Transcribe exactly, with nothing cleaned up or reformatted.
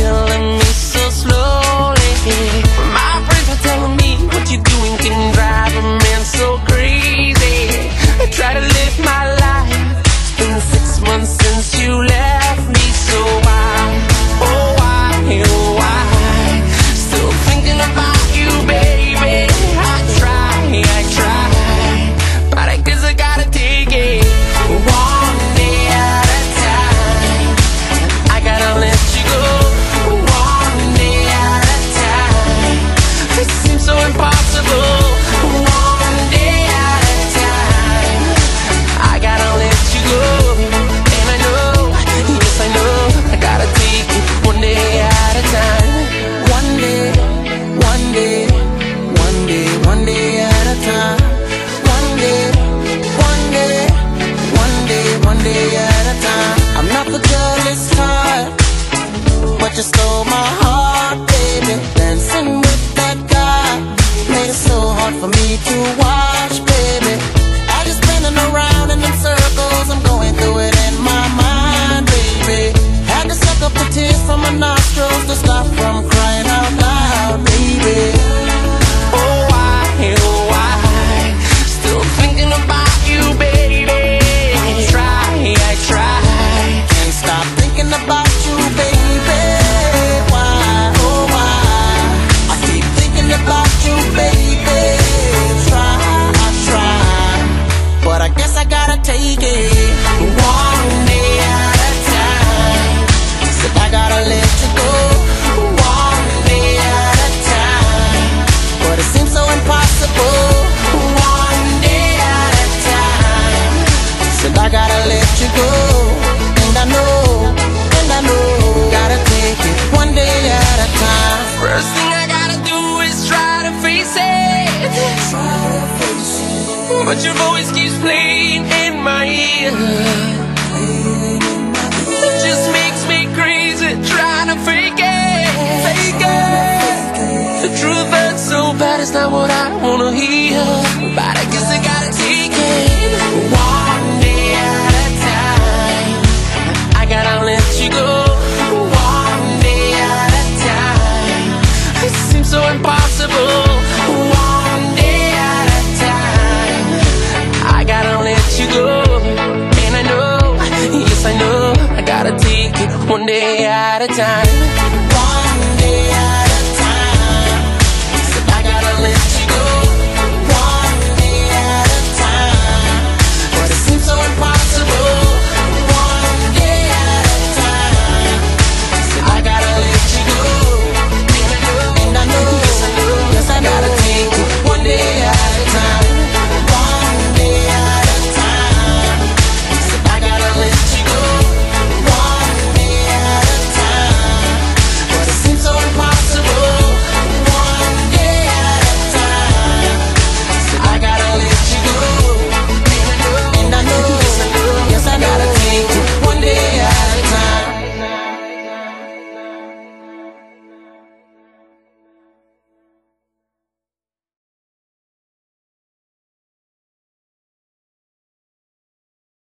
killing me so slowly. My friends are telling me what you're doing can drive a man so crazy. I try to live my life. It's been six months since you left me, so why, oh why, oh why, still thinking about you, baby. I try, I try, but I guess I gotta take it one day at a time. I gotta let you go one day at a time. It seems so impossible. One day at a time. I gotta let you go, and I know, yes I know, I gotta take it one day at a time. One day, one day, one day, one day at a time. One day, one day, one day, one day at a time. I'm not the jealous type, but you stole my heart, baby. Dancing with that guy made it so hard for me to watch, baby. I just spinning around in them circles, I'm going through it in my mind, baby. Had to suck up the tears from my nostrils to stop from crying out loud, baby. Oh why, oh why, still thinking about you, baby. I try, I try, can't stop thinking about you, baby. Why, oh why, I keep thinking about you, baby. Try, I try, but I guess I gotta take it one day at a time. Said I gotta let you go one day at a time, but it seems so impossible. One day at a time. Said I gotta let you go, and I know, and I know, gotta take it one day at a time. First thing I gotta do is try to face it, but your voice keeps playing in my ear. It just makes me crazy trying to fake it, fake it. The truth hurts so bad, it's not what I wanna hear, but I guess I gotta take it one day at a time. I gotta let you go one day at a time. It seems so impossible. One day at a time. I gotta let you go, and I know, yes I know, I gotta take it one day at a time.